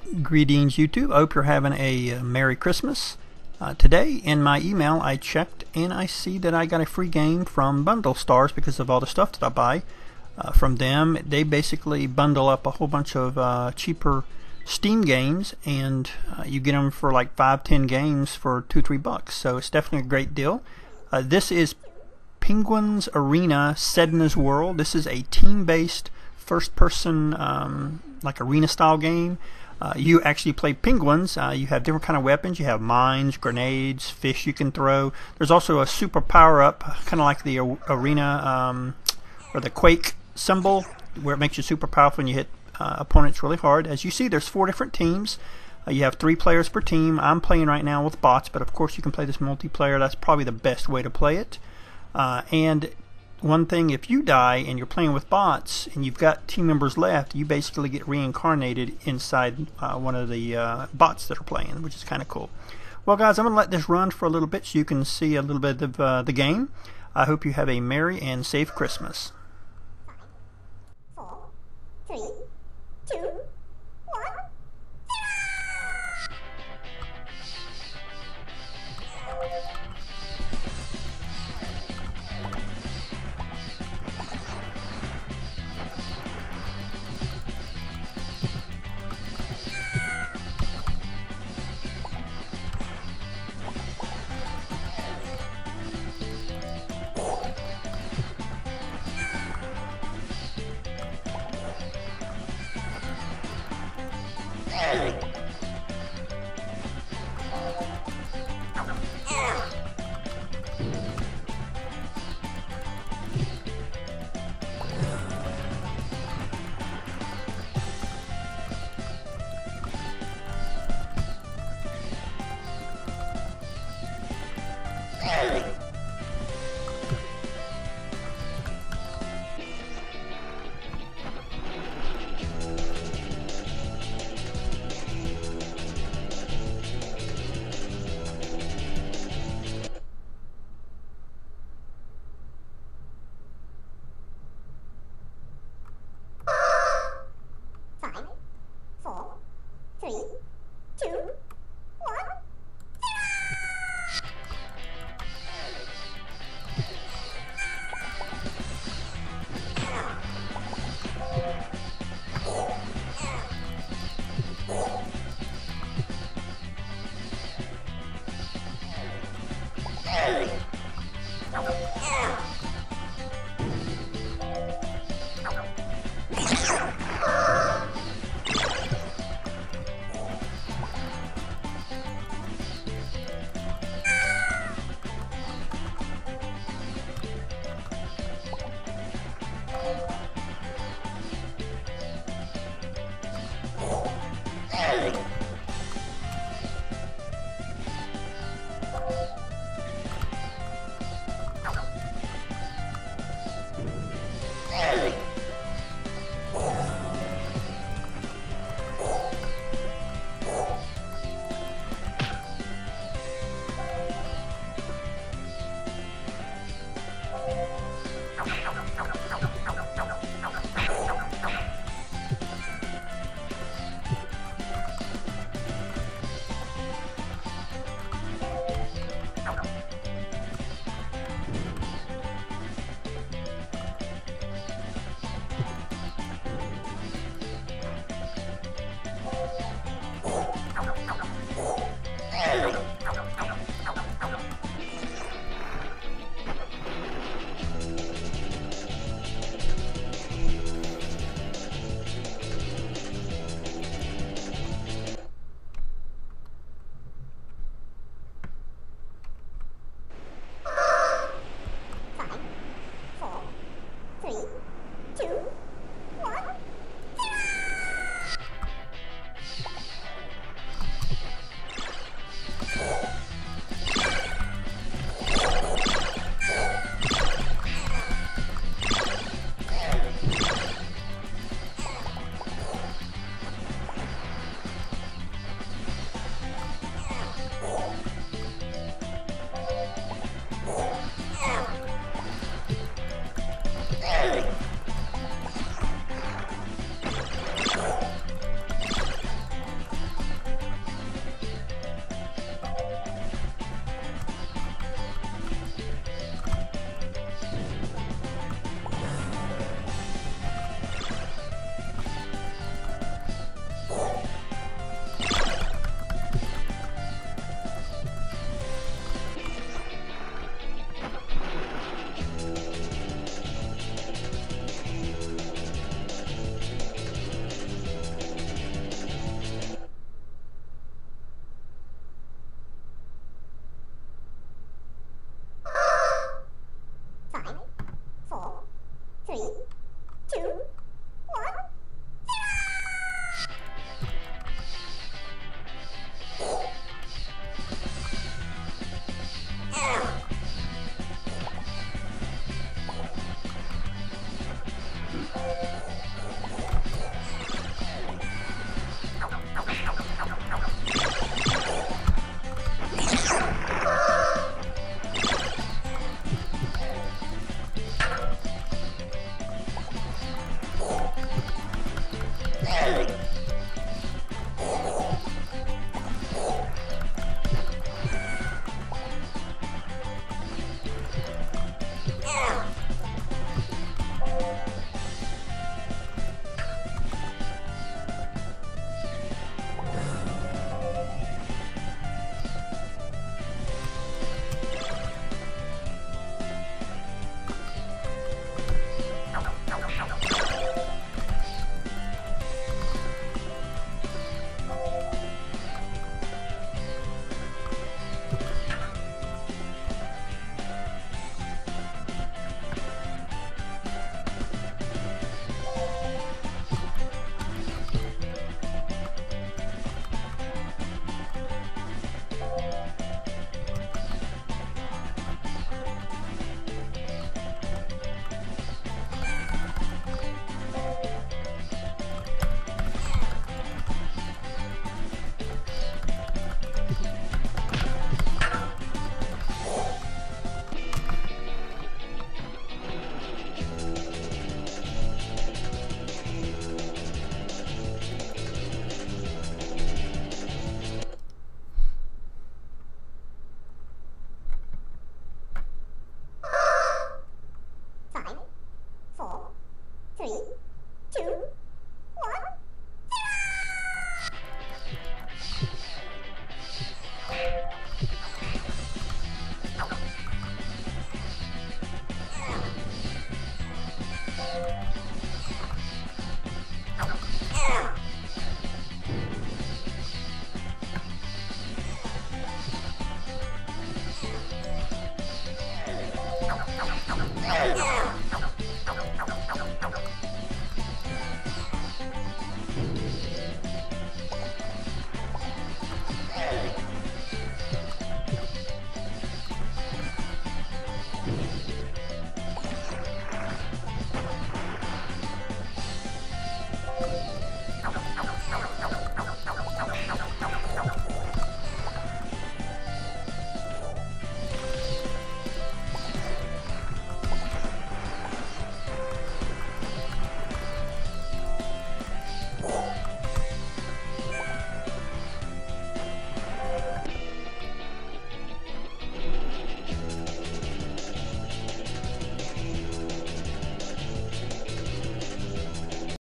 Greetings YouTube, I hope you're having a Merry Christmas. Today in my email I checked and I see that I got a free game from Bundle Stars because of all the stuff that I buy from them. They basically bundle up a whole bunch of cheaper Steam games, and you get them for like 5-10 games for $2-3, so it's definitely a great deal. This is Penguins Arena Sedna's World. This is a team-based first-person like arena style game. You actually play penguins. You have different kind of weapons. You have mines, grenades, fish you can throw. There's also a super power-up, kind of like the arena or the Quake symbol, where it makes you super powerful when you hit opponents really hard. As you see, there's 4 different teams. You have 3 players per team. I'm playing right now with bots, but of course you can play this multiplayer. That's probably the best way to play it. And one thing, if you die and you're playing with bots and you've got team members left, you basically get reincarnated inside one of the bots that are playing, which is kind of cool. Well guys, I'm going to let this run for a little bit so you can see a little bit of the game. I hope you have a Merry and safe Christmas. 5, 4, 3, 2, 1.